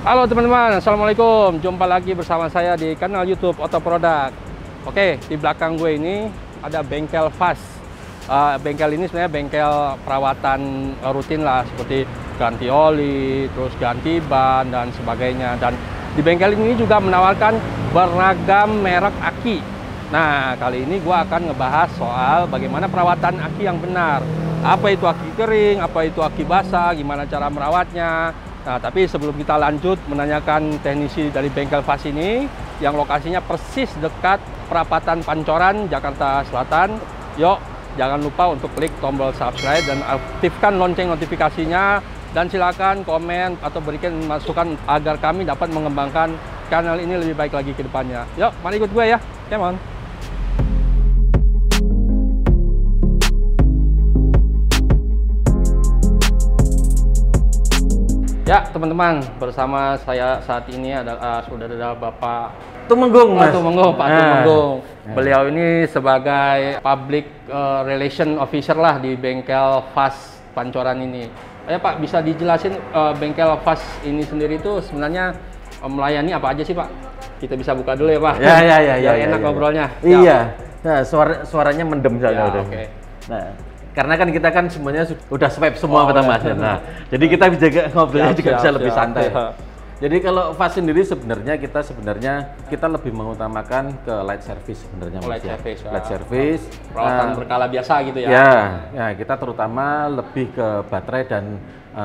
Halo teman-teman, assalamualaikum. Jumpa lagi bersama saya di kanal YouTube Auto Product. Oke, di belakang gue ini ada bengkel Fast. Bengkel ini sebenarnya bengkel perawatan rutin lah, seperti ganti oli, terus ganti ban dan sebagainya. Dan di bengkel ini juga menawarkan beragam merek aki. Nah, kali ini gue akan ngebahas soal bagaimana perawatan aki yang benar. Apa itu aki kering, apa itu aki basah, gimana cara merawatnya. Nah, tapi sebelum kita lanjut menanyakan teknisi dari bengkel Fast ini yang lokasinya persis dekat perapatan Pancoran, Jakarta Selatan. Yuk, jangan lupa untuk klik tombol subscribe dan aktifkan lonceng notifikasinya. Dan silakan komen atau berikan masukan agar kami dapat mengembangkan channel ini lebih baik lagi ke depannya. Yuk, mari ikut gue ya. Come on. Ya teman-teman, bersama saya saat ini sudah ada Bapak Tumenggung, Mas. Tumenggung, Pak Tumenggung. Beliau ini sebagai public relation officer lah di bengkel Fast Pancoran ini. Ya Pak, bisa dijelasin bengkel Fast ini sendiri itu sebenarnya melayani apa aja sih Pak? Kita bisa buka dulu ya Pak. Ya, enak ngobrolnya. Iya. Nah, suaranya mendem Ya, udah. Oke. Nah, karena kan kita kan semuanya udah swipe semua pertama. Nah, jadi kita juga ngobrolnya juga bisa lebih santai. Jadi kalau Fast sendiri sebenarnya kita lebih mengutamakan ke light service sebenarnya. Light service. Light service. Perawatan berkala biasa gitu ya. Ya, kita terutama lebih ke baterai dan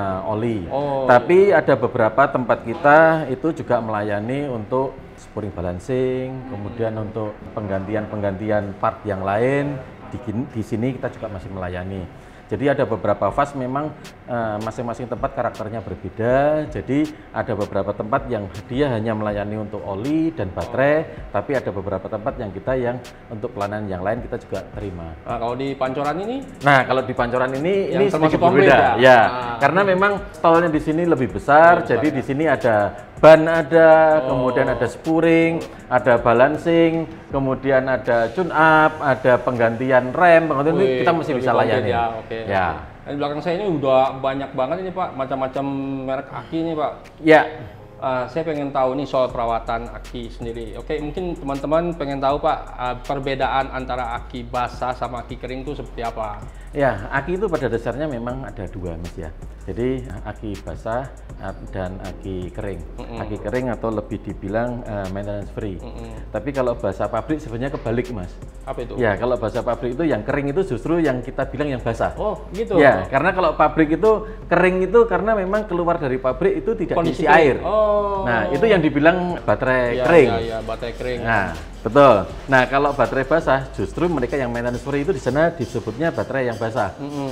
oli. Oh. Tapi ada beberapa tempat kita itu juga melayani untuk spring balancing, kemudian untuk penggantian part yang lain. Di sini kita juga masih melayani. Jadi ada beberapa Fast memang masing-masing tempat karakternya berbeda. Jadi ada beberapa tempat yang dia hanya melayani untuk oli dan baterai, tapi ada beberapa tempat yang untuk pelayanan yang lain kita juga terima. Nah, kalau di Pancoran ini? Nah, kalau di Pancoran ini termasuk sedikit berbeda. Ya, karena memang stolnya di sini lebih besar. Jadi di sini ada ban kemudian ada spuring, ada balancing, kemudian ada tune up, ada penggantian rem, ini kita masih bisa layani. Ya, oke. Ya. Di belakang saya ini udah banyak banget ini Pak, macam-macam merek aki ini Pak. Ya. Saya pengen tahu nih soal perawatan aki sendiri. Oke, mungkin teman-teman pengen tahu Pak, perbedaan antara aki basah sama aki kering itu seperti apa? Ya, aki itu pada dasarnya memang ada dua, Mas ya. Jadi aki basah dan aki kering. Aki kering atau lebih dibilang maintenance free. Tapi kalau bahasa pabrik sebenarnya kebalik, Mas. Apa itu? Ya, kalau bahasa pabrik itu yang kering itu justru yang kita bilang yang basah. Oh, gitu. Ya, karena kalau pabrik itu kering itu karena memang keluar dari pabrik itu tidak diisi air. Oh. Nah, itu yang dibilang baterai kering. Iya, baterai kering. Nah, betul. Nah, kalau baterai basah, justru mereka yang maintenance free itu di sana disebutnya baterai yang basah.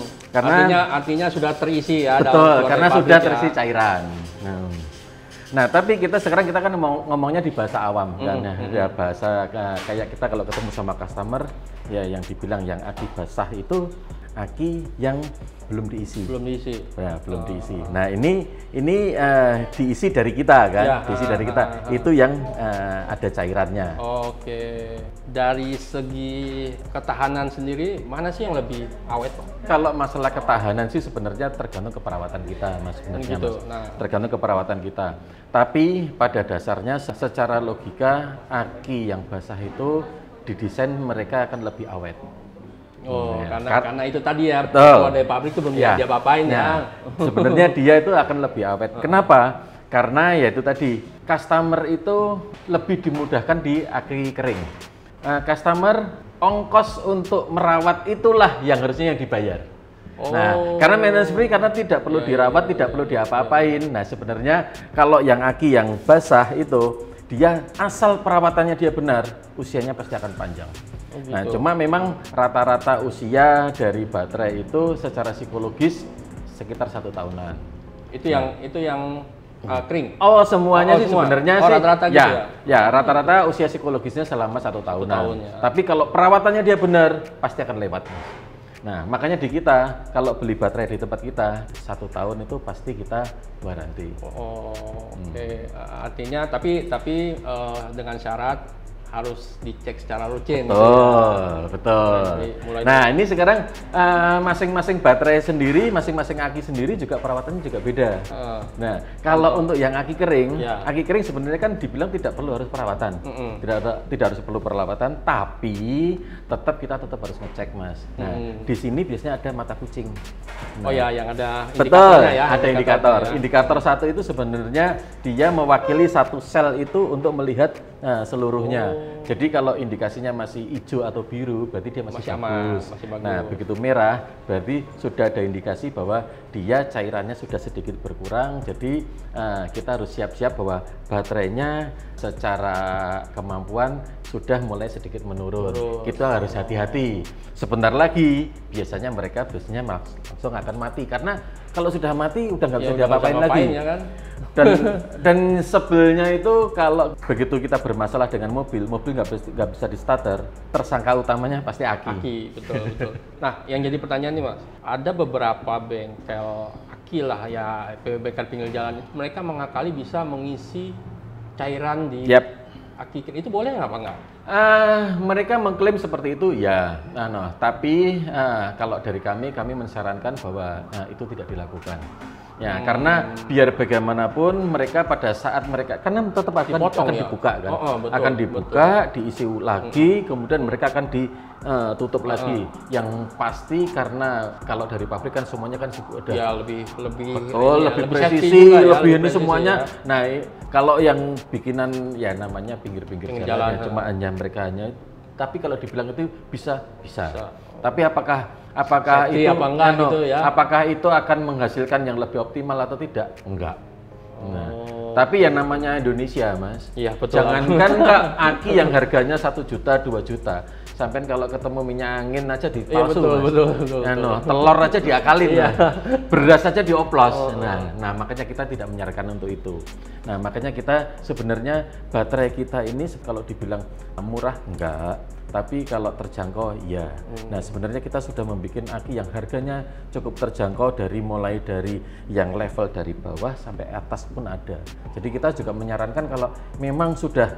Karena artinya sudah terisi ya. Betul, karena sudah terisi cairan. Nah, tapi sekarang kita kan ngomongnya di bahasa awam kan ya, bahasa kayak kita kalau ketemu sama customer ya yang dibilang yang aki basah itu aki yang belum diisi. Ya, belum diisi. Nah, ini diisi dari kita kan, ya, diisi dari kita. Itu yang ada cairannya. Oke. Dari segi ketahanan sendiri, mana sih yang lebih awet, Pak? Kalau masalah ketahanan sih sebenarnya tergantung keperawatan kita, Mas. Sebenarnya, gitu. Mas. Nah. Tergantung keperawatan kita. Tapi pada dasarnya secara logika aki yang basah itu didesain mereka akan lebih awet. Oh, karena itu tadi ya, betul. Kalau dari pabrik itu belum dia apain ya. Sebenarnya dia itu akan lebih awet. Kenapa? Karena ya itu tadi, customer itu lebih dimudahkan di aki kering. Customer ongkos untuk merawat itulah yang harusnya yang dibayar. Nah, karena maintenance free karena tidak perlu dirawat, tidak perlu diapa-apain. Nah, sebenarnya kalau yang aki yang basah itu dia asal perawatannya dia benar, usianya pasti akan panjang. Gitu. Nah, cuma memang rata-rata usia dari baterai itu secara psikologis sekitar 1 tahunan. Itu yang kering. Oh, semuanya sih sebenarnya sih. Rata-rata gitu ya. Ya, rata-rata usia psikologisnya selama 1 tahunan. Tapi kalau perawatannya dia benar, pasti akan lewat. Nah, makanya di kita kalau beli baterai di tempat kita 1 tahun itu pasti kita garansi. Oke. Artinya tapi dengan syarat harus dicek secara rutin. Betul. Nah, ini sekarang masing-masing baterai sendiri, masing-masing aki sendiri juga perawatannya juga beda. Nah, kalau untuk yang aki kering sebenarnya kan dibilang tidak perlu harus perawatan. Tidak harus perlu perawatan, tapi kita tetap harus ngecek, Mas. Nah, di sini biasanya ada mata kucing. Nah, yang ada indikatornya ya. Ada indikator. Indikator satu itu sebenarnya dia mewakili satu sel itu untuk melihat seluruhnya. Jadi kalau indikasinya masih hijau atau biru, berarti dia masih bagus. Nah, begitu merah, berarti sudah ada indikasi bahwa dia cairannya sudah sedikit berkurang. Jadi kita harus siap-siap bahwa baterainya secara kemampuan sudah mulai sedikit menurun. Kita harus hati-hati. Sebentar lagi biasanya mereka langsung akan mati, karena kalau sudah mati udah nggak bisa diapa-apain lagi. Ya kan? Dan sebelnya itu kalau begitu kita bermasalah dengan mobil nggak bisa di starter, tersangka utamanya pasti aki. Betul. Nah, yang jadi pertanyaan nih, Mas, ada beberapa bengkel aki lah ya, bengkel pinggir jalan, mereka mengakali bisa mengisi cairan di aki. Itu boleh apa enggak? Mereka mengklaim seperti itu ya, tapi kalau dari kami menyarankan bahwa itu tidak dilakukan. Ya, karena biar bagaimanapun mereka pada saat mereka karena tetap akan dibuka kan, akan dibuka, diisi lagi, kemudian mereka akan ditutup lagi. Yang pasti karena kalau dari pabrik kan semuanya kan sudah lebih presisi, lebih ini semuanya. Nah, kalau yang bikinan ya namanya pinggir-pinggir jalan, cuma mereka hanya. Tapi kalau dibilang itu bisa. Tapi apakah itu apakah itu akan menghasilkan yang lebih optimal atau tidak? Enggak. Nah, tapi yang namanya Indonesia, Mas. Iya, betul. Jangankan aki yang harganya 1 juta, 2 juta. Sampai kalau ketemu minyak angin aja dipalsu. Betul. Telur aja diakalin, beras aja dioplos. Nah, makanya kita tidak menyarankan untuk itu. Nah, makanya kita sebenarnya baterai kita ini kalau dibilang murah enggak, tapi kalau terjangkau ya. Nah, sebenarnya kita sudah membuat aki yang harganya cukup terjangkau mulai dari yang level dari bawah sampai atas pun ada. Jadi kita juga menyarankan kalau memang sudah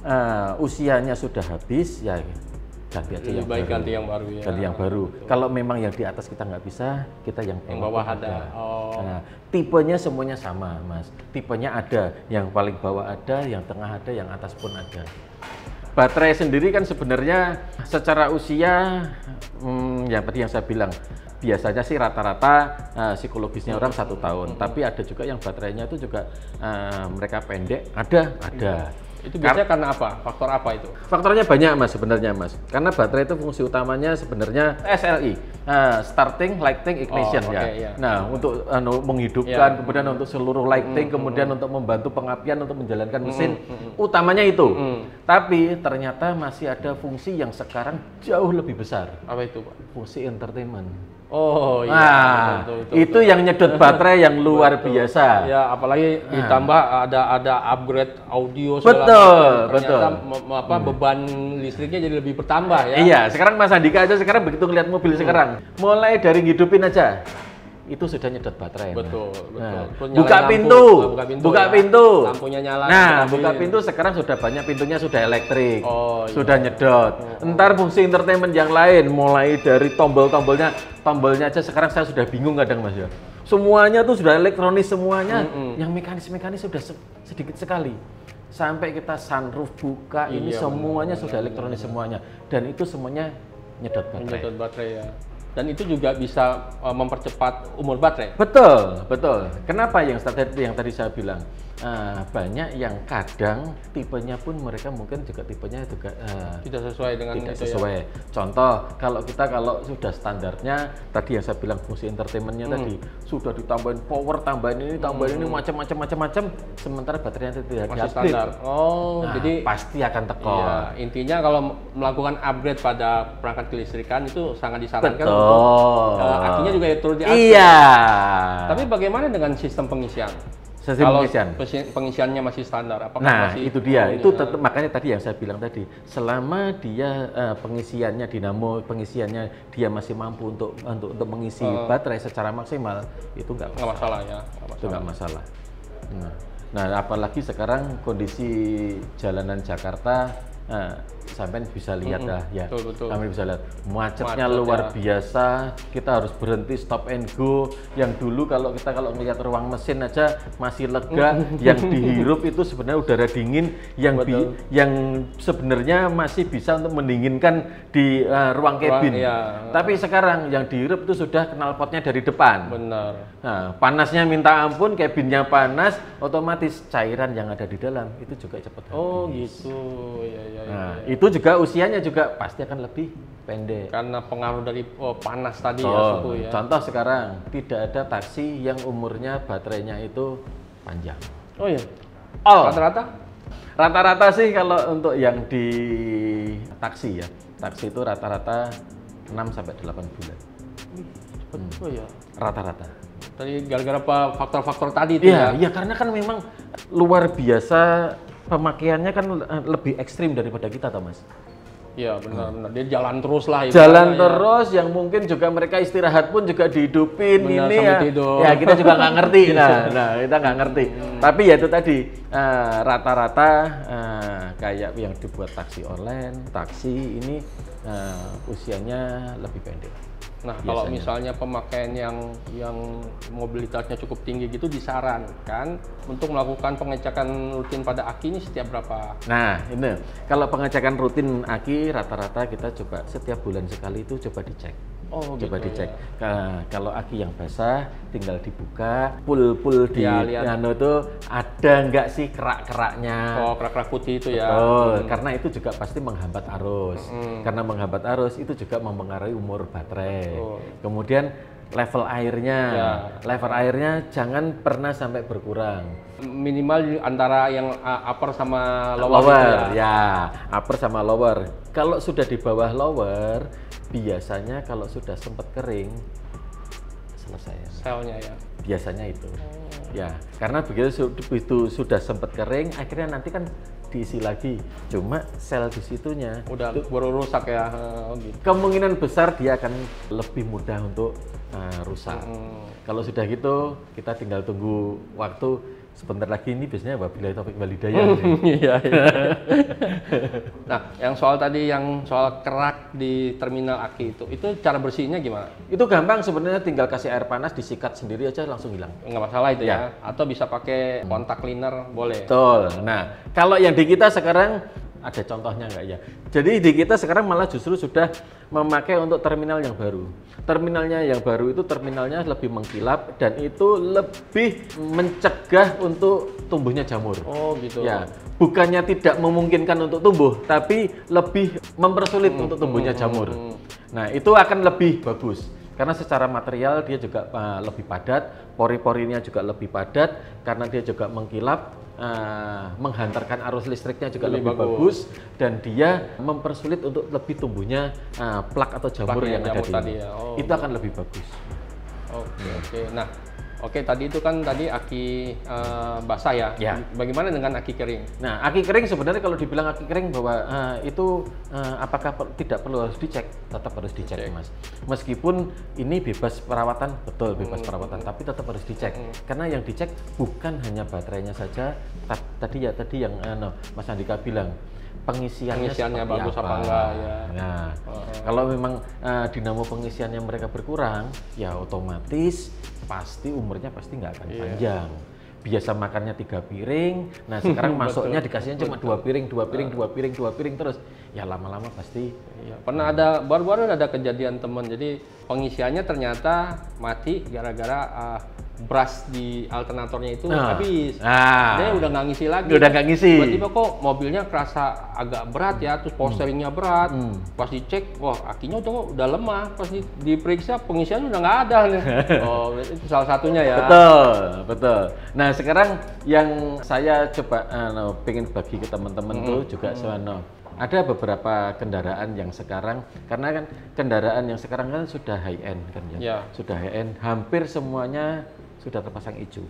usianya sudah habis ya ganti aja ganti yang baru ya. Ganti yang baru. Kalau memang yang di atas kita nggak bisa, kita yang bawah ada. Nah, tipenya semuanya sama, Mas. Tipenya ada, yang paling bawah ada, yang tengah ada, yang atas pun ada. Baterai sendiri kan sebenarnya secara usia, yang tadi yang saya bilang, biasanya sih rata-rata psikologisnya orang 1 tahun. Tapi ada juga yang baterainya itu juga mereka pendek, ada. Itu biasanya karena apa? Faktor apa itu? Faktornya banyak, Mas, sebenarnya, Mas. Karena baterai itu fungsi utamanya sebenarnya SLI, starting, lighting, ignition ya. Nah, untuk menghidupkan, kemudian untuk seluruh lighting, kemudian untuk membantu pengapian, untuk menjalankan mesin, utamanya itu. Tapi ternyata masih ada fungsi yang sekarang jauh lebih besar. Apa itu, Pak? Fungsi entertainment. Betul. Itu yang nyedot baterai yang luar biasa. Ya, apalagi ditambah ada upgrade audio betul. Beban listriknya jadi lebih bertambah ya. Iya, sekarang Mas Andika aja sekarang begitu ngeliat mobil sekarang, mulai dari ngidupin aja itu sudah nyedot baterai. Betul. Nah, buka pintu. Lampunya nyala. Nah, buka pintu sekarang sudah banyak pintunya sudah elektrik. Sudah nyedot. Ntar fungsi entertainment yang lain mulai dari tombolnya aja sekarang saya sudah bingung kadang, Mas ya. Semuanya tuh sudah elektronis semuanya. Yang mekanis sudah sedikit sekali. Sampai kita sunroof buka ini semuanya sudah elektronis semuanya, dan itu semuanya nyedot baterai ya. Dan itu juga bisa mempercepat umur baterai. Betul. Kenapa yang tadi saya bilang banyak yang kadang tipenya pun mereka mungkin juga tipenya juga tidak sesuai dengan tidak sesuai. Ya. Contoh kalau sudah standarnya tadi yang saya bilang fungsi entertainmentnya tadi sudah ditambahin power, tambahin ini macam-macam, sementara baterainya tidak masih standar. Jadi pasti akan tekor. Iya, intinya kalau melakukan upgrade pada perangkat kelistrikan itu sangat disarankan. Akinya juga turut diatur. Iya. Tapi bagaimana dengan sistem pengisian? Kalau pengisiannya masih standar, apakah itu dia. Itu tetap, makanya tadi yang saya bilang tadi, selama dia pengisiannya dinamo, pengisiannya dia masih mampu untuk mengisi baterai secara maksimal, itu nggak masalah ya. Itu nggak masalah. Nah, apalagi sekarang kondisi jalanan Jakarta sampai bisa lihat lah ya. Betul. Sampai bisa lihat macetnya luar biasa. Kita harus berhenti stop and go. Yang dulu kalau melihat ruang mesin aja masih lega, yang dihirup itu sebenarnya udara dingin yang sebenarnya masih bisa untuk mendinginkan di ruang kabin. Tapi sekarang yang dihirup itu sudah knalpotnya dari depan. Benar. Nah, panasnya minta ampun, kabinnya panas, otomatis cairan yang ada di dalam itu juga cepat habis. Oh gitu. Nah, itu juga usianya juga pasti akan lebih pendek. Karena pengaruh dari panas tadi ya, suhu ya. Contoh sekarang, tidak ada taksi yang umurnya baterainya itu panjang. Oh iya? Rata-rata? Rata-rata sih kalau untuk yang di taksi ya. Taksi itu rata-rata 6-8 bulan. Oh iya? Rata-rata. Tadi gara-gara faktor-faktor tadi itu ya? Iya, karena kan memang luar biasa pemakaiannya kan lebih ekstrim daripada kita, Thomas. Iya, benar. Dia jalan terus lah. Jalan terus, yang mungkin juga mereka istirahat pun juga dihidupin. Benar, ini ya. tidur. Ya kita juga nggak ngerti. Nah, kita nggak ngerti. Tapi ya itu tadi rata-rata kayak yang dibuat taksi online, taksi ini usianya lebih pendek. Nah, kalau misalnya pemakaian yang mobilitasnya cukup tinggi gitu, disarankan untuk melakukan pengecekan rutin pada aki ini setiap berapa? Nah, ini kalau pengecekan rutin aki rata-rata kita coba setiap bulan sekali itu coba dicek. Coba dicek. Ya. Kalau aki yang basah tinggal dibuka, pul di nano itu ada nggak sih kerak-keraknya? Kerak-kerak putih itu ya. Karena itu juga pasti menghambat arus. Karena menghambat arus itu juga mempengaruhi umur baterai. Kemudian level airnya jangan pernah sampai berkurang. Minimal antara yang upper sama lower ya, upper sama lower. Kalau sudah di bawah lower, biasanya kalau sudah sempat kering selesai selnya ya. Biasanya itu. Ya, karena begitu sudah sempat kering, akhirnya nanti kan diisi lagi. Cuma sel di situnya udah baru rusak ya. Gitu. Kemungkinan besar dia akan lebih mudah untuk rusak. Kalau sudah gitu, kita tinggal tunggu waktu. Sebentar lagi ini biasanya wabillahi taufik wal hidayah. Iya. Nah, yang soal kerak di terminal aki itu cara bersihnya gimana? Itu gampang sebenarnya, tinggal kasih air panas, disikat sendiri aja langsung hilang. Nggak masalah itu ya. Atau bisa pakai kontak cleaner boleh. Betul. Nah, kalau yang di kita sekarang ada contohnya nggak ya? Jadi di kita sekarang malah justru sudah memakai untuk terminal yang baru. Terminalnya yang baru itu terminalnya lebih mengkilap dan itu lebih mencegah untuk tumbuhnya jamur. Oh gitu. Ya, bukannya tidak memungkinkan untuk tumbuh, tapi lebih mempersulit untuk tumbuhnya jamur. Nah, itu akan lebih bagus. Karena secara material dia juga lebih padat, pori-porinya juga lebih padat, karena dia juga mengkilap, menghantarkan arus listriknya juga lebih bagus, dan dia mempersulit untuk lebih tumbuhnya plak atau jamur yang ada di itu akan lebih bagus. Oke. Nah, tadi itu kan aki basah ya. Bagaimana dengan aki kering? Nah, aki kering sebenarnya kalau dibilang aki kering bahwa itu apakah tidak perlu harus dicek? Tetap harus dicek, Mas. Meskipun ini bebas perawatan, betul bebas perawatan, tapi tetap harus dicek. Karena yang dicek bukan hanya baterainya saja. Tadi yang Mas Andika bilang, pengisiannya bagus apa enggak ya. Nah, kalau memang dinamo pengisiannya mereka berkurang, ya otomatis pasti umurnya pasti nggak akan panjang. Biasa makannya 3 piring, nah sekarang masuknya dikasihnya cuma 2 piring terus. Ya lama-lama pasti. Pernah baru-baru ada kejadian teman, jadi pengisiannya ternyata mati gara-gara brush di alternatornya itu habis. Dia udah nggak ngisi lagi. Tiba-tiba kok mobilnya kerasa agak berat ya, terus power steeringnya berat. Pas dicek, wah akinya udah lemah. Pas diperiksa pengisiannya udah nggak ada. Itu salah satunya ya. Betul. Nah sekarang yang saya coba pengen bagi ke teman-teman tuh juga ada beberapa kendaraan yang sekarang, karena kan kendaraan yang sekarang kan sudah high end kan ya. Sudah high end, hampir semuanya sudah terpasang ECU.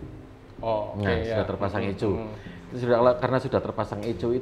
Sudah terpasang ECU. Karena sudah terpasang ECU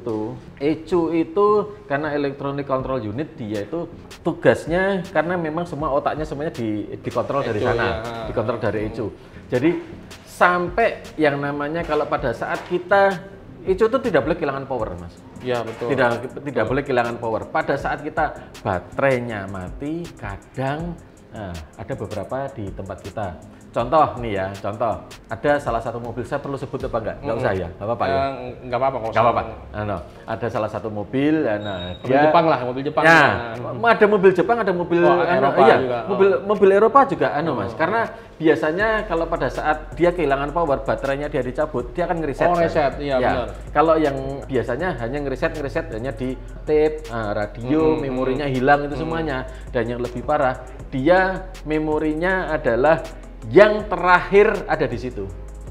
itu karena electronic control unit, dia itu tugasnya karena memang semua otaknya semuanya dikontrol dari sana, dikontrol dari ECU. Jadi sampai yang namanya kalau pada saat kita ECU itu tidak boleh kehilangan power, Mas. Iya, betul. Tidak boleh kehilangan power. Pada saat kita baterainya mati, kadang ada beberapa di tempat kita. Contoh nih ya, ada salah satu mobil, saya perlu sebut apa enggak? Enggak usah ya, enggak apa-apa ya? Enggak apa-apa kalau Enggak apa-apa. Ada salah satu mobil, mobil Jepang lah, mobil Jepang. Ya, ada mobil Jepang, ada mobil Eropa juga. mobil Eropa juga Mas. Karena biasanya kalau pada saat dia kehilangan power, baterainya dia dicabut, dia akan ngeriset. Reset, iya benar. Kalau yang biasanya hanya ngeriset hanya di tape, radio, memorinya hilang itu semuanya. Dan yang lebih parah, dia memorinya adalah yang terakhir ada di situ.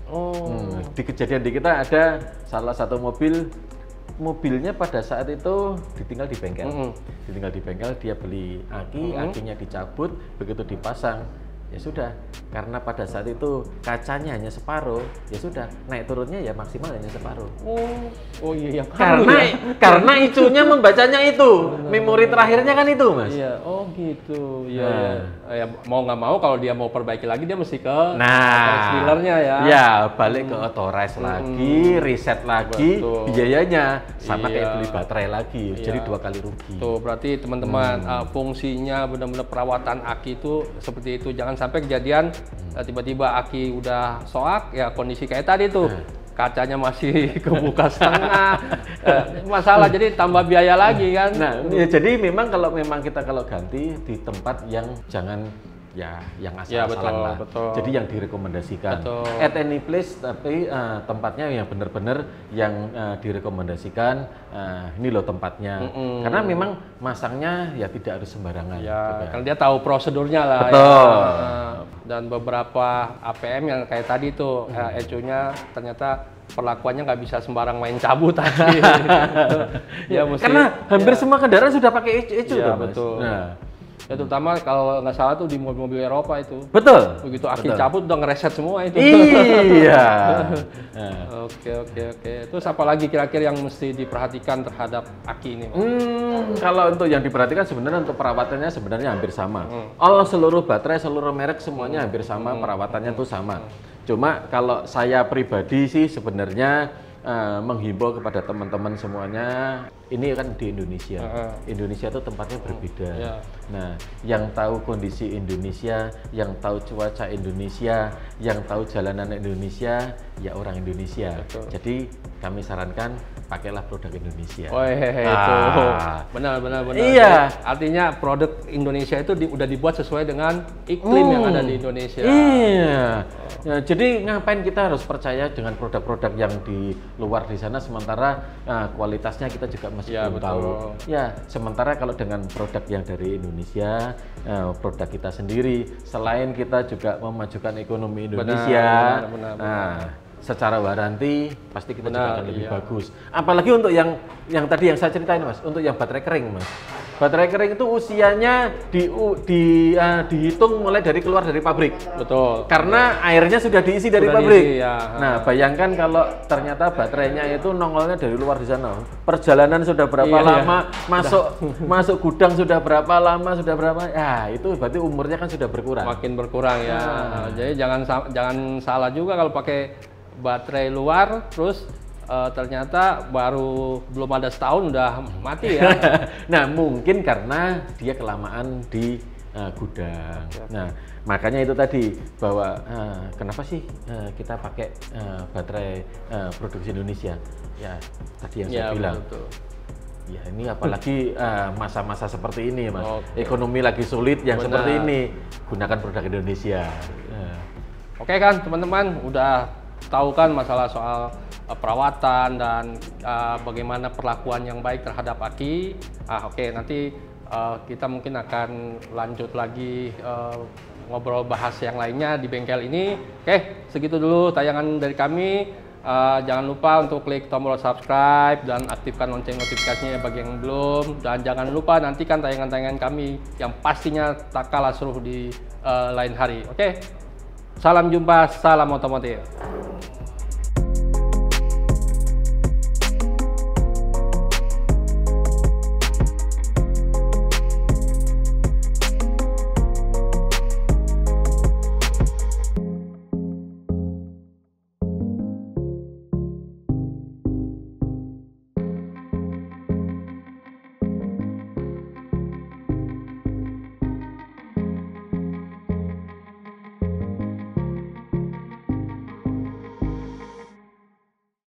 Di kejadian di kita ada salah satu mobilnya pada saat itu ditinggal di bengkel. Dia beli akinya dicabut, begitu dipasang ya sudah, karena pada saat itu kacanya hanya separuh, ya sudah, naik turunnya ya maksimal hanya separuh. Oh iya, karena ECU-nya membacanya itu, memori terakhirnya kan itu, Mas. Iya, oh gitu. Iya. Ya mau nggak mau kalau dia mau perbaiki lagi dia mesti ke dealernya ya. Ya, balik ke authorize lagi, reset lagi, biayanya sama kayak beli baterai lagi, jadi 2 kali rugi. Tuh, berarti teman-teman fungsinya benar-benar perawatan aki itu seperti itu. Jangan sampai kejadian tiba-tiba aki udah soak ya, kondisi kayak tadi tuh kacanya masih kebuka setengah, masalah, jadi tambah biaya lagi kan. Nah ya, jadi memang kalau kita ganti di tempat yang jangan yang asal-asalan lah. Betul. Jadi yang direkomendasikan. Betul. At any place, tapi tempatnya yang benar-benar yang direkomendasikan. Ini loh tempatnya. Karena memang masangnya ya tidak harus sembarangan. Ya, karena dia tahu prosedurnya lah. Betul. Ya. Dan beberapa APM yang kayak tadi tuh ECU-nya ternyata perlakuannya nggak bisa sembarang main cabut tadi. Ya, mesti, karena hampir semua kendaraan sudah pakai ECU. Ya, betul. Nah. Ya, terutama kalau nggak salah tuh di mobil-mobil Eropa itu. Betul. Begitu aki cabut udah ngereset semua itu. Iya. Oke. Terus apa lagi kira-kira yang mesti diperhatikan terhadap aki ini? Kalau untuk yang diperhatikan sebenarnya untuk perawatannya sebenarnya hampir sama. Seluruh baterai, seluruh merek semuanya hampir sama, perawatannya tuh sama. Cuma kalau saya pribadi sih sebenarnya menghimbau kepada teman-teman semuanya, ini kan di Indonesia. Indonesia itu tempatnya berbeda. Nah, yang tahu kondisi Indonesia, yang tahu cuaca Indonesia, yang tahu jalanan Indonesia, ya orang Indonesia. Betul. Jadi kami sarankan pakailah produk Indonesia. Itu benar. Iya. Artinya produk Indonesia itu udah dibuat sesuai dengan iklim yang ada di Indonesia. Iya. Ya, jadi ngapain kita harus percaya dengan produk-produk yang di luar di sana, sementara kualitasnya kita juga masih belum tahu. Ya, sementara kalau dengan produk yang dari Indonesia, produk kita sendiri, selain kita juga memajukan ekonomi Indonesia, secara waranti pasti kita juga akan lebih bagus. Apalagi untuk yang tadi yang saya ceritain, Mas, untuk yang baterai kering, Mas. Baterai kering itu usianya dihitung mulai dari keluar dari pabrik. Betul. Karena airnya sudah diisi dari pabrik. Nah, bayangkan kalau ternyata baterainya itu nongolnya dari luar di sana. Perjalanan sudah berapa lama, masuk gudang sudah berapa lama, ya itu berarti umurnya kan sudah berkurang. Makin berkurang ya. Jadi jangan salah juga kalau pakai baterai luar terus ternyata baru belum ada setahun udah mati ya. Nah, mungkin karena dia kelamaan di gudang. Nah, makanya itu tadi bahwa kenapa sih kita pakai baterai produksi Indonesia? Ya, tadi yang saya bilang. Betul. Ya, ini apalagi masa-masa seperti ini, Mas. Ekonomi lagi sulit yang seperti ini, gunakan produk Indonesia. Oke kan, teman-teman, udah tahu kan masalah soal perawatan dan bagaimana perlakuan yang baik terhadap aki. Nanti kita mungkin akan lanjut lagi ngobrol bahas yang lainnya di bengkel ini. Segitu dulu tayangan dari kami. Jangan lupa untuk klik tombol subscribe dan aktifkan lonceng notifikasinya bagi yang belum. Dan jangan lupa nantikan tayangan-tayangan kami yang pastinya tak kalah seru di lain hari. Salam jumpa, salam otomotif.